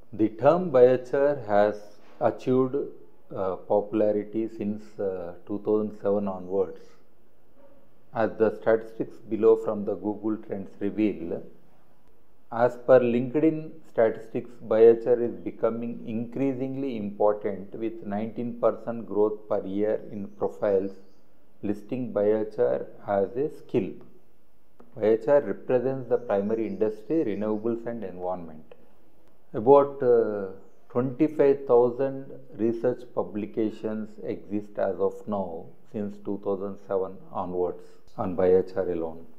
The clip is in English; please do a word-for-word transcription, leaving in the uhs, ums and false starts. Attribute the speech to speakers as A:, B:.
A: The term biochar has achieved uh, popularity since uh, two thousand seven onwards. As the statistics below from the Google Trends reveal, as per LinkedIn statistics, biochar is becoming increasingly important with nineteen percent growth per year in profiles listing biochar as a skill. Biochar represents the primary industry, renewables and environment. About uh, twenty-five thousand research publications exist as of now since two thousand seven onwards on biochar alone.